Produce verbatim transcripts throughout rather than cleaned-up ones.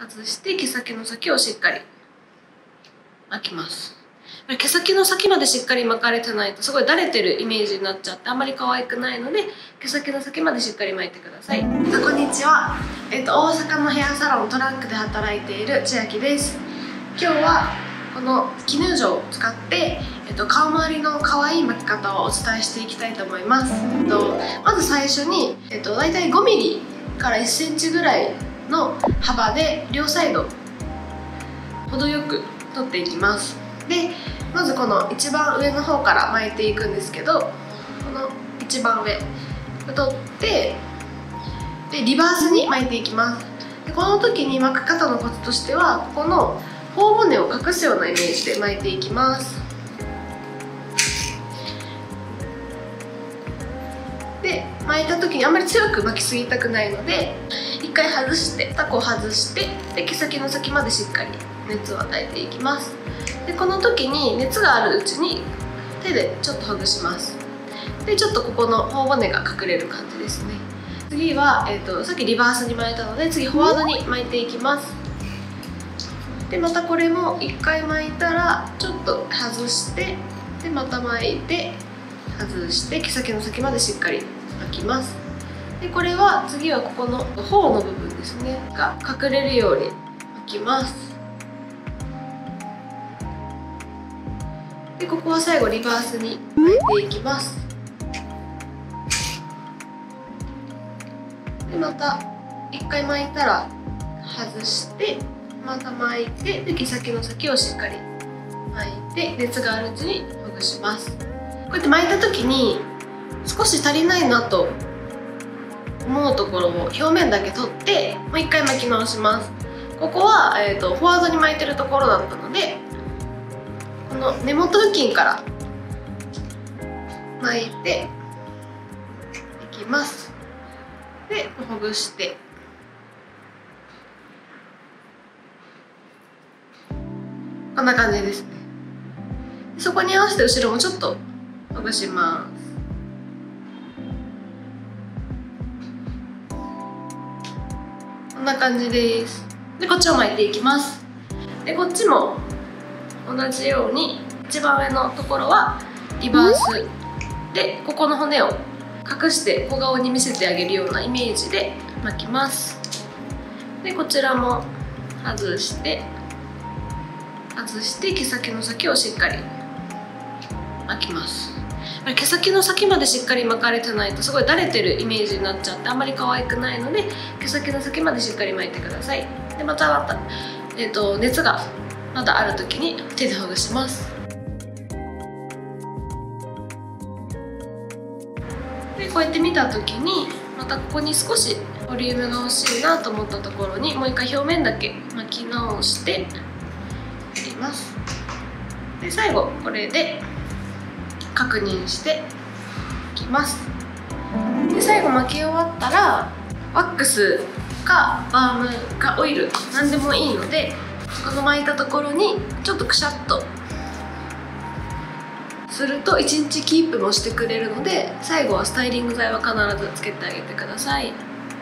外して毛先の先をしっかり巻きます。毛先の先までしっかり巻かれてないとすごいだれてるイメージになっちゃってあんまり可愛くないので、毛先の先までしっかり巻いてください。こんにちは、えっと、大阪のヘアサロントランクで働いている千秋です。今日はこの絹女を使って、えっと、顔周りの可愛い巻き方をお伝えしていきたいと思います。えっと、まず最初に、えっと、大体ごミリからいっセンチぐらいの幅で両サイド程よく取っていきます。でまずこの一番上の方から巻いていくんですけど、この一番上取ってでリバースに巻いていきます。でこの時に巻く方のコツとしては、ここの頬骨を隠すようなイメージで巻いていきます。で巻いた時にあんまり強く巻きすぎたくないので、一回外してタコを外してで毛先の先までしっかり熱を与えていきます。でこの時に熱があるうちに手でちょっとほぐします。でちょっとここの頬骨が隠れる感じですね。次は、えーと、さっきリバースに巻いたので次フォワードに巻いていきます。でまたこれもいっかい巻いたらちょっと外してでまた巻いて外して毛先の先までしっかり巻きます。でこれは次はここの頬の部分ですねが隠れるように巻きます。でここは最後リバースに巻いていきます。でまたいっかい巻いたら外してまた巻いてで毛先の先をしっかり巻いて熱があるうちにほぐします。こうやって巻いた時に少し足りないなと思うところを表面だけ取ってもういっかい巻き直します。ここは、えーと、フォワードに巻いてるところだったのでこの根元付近から巻いていきます。でほぐしてこんな感じですね。そこに合わせて後ろもちょっとほぐします。こんな感じです。でこっちを巻いていきます。でこっちも同じように一番上のところはリバースでここの骨を隠して小顔に見せてあげるようなイメージで巻きます。でこちらも外して外して毛先の先をしっかり巻きます。毛先の先までしっかり巻かれてないとすごいだれてるイメージになっちゃってあんまり可愛くないので、毛先の先までしっかり巻いてください。でまたまた、えーと、熱がまだある時に手でほぐします。でこうやって見た時にまたここに少しボリュームが欲しいなと思ったところにもう一回表面だけ巻き直してやります。で最後これで確認していきます。で最後巻き終わったらワックスかバームかオイル何でもいいのでこの巻いたところにちょっとくしゃっとするといちにちキープもしてくれるので、最後はスタイリング剤は必ずつけてあげてください。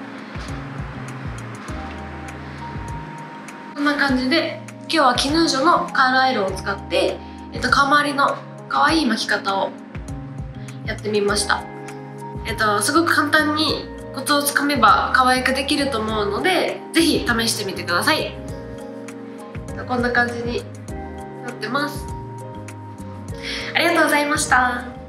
こんな感じで今日は絹女のカールアイロンを使って、えっと、顔周りの可愛い巻き方をやってみました。えっと、すごく簡単にコツをつかめば可愛くできると思うので是非試してみてください。こんな感じになってます。ありがとうございました。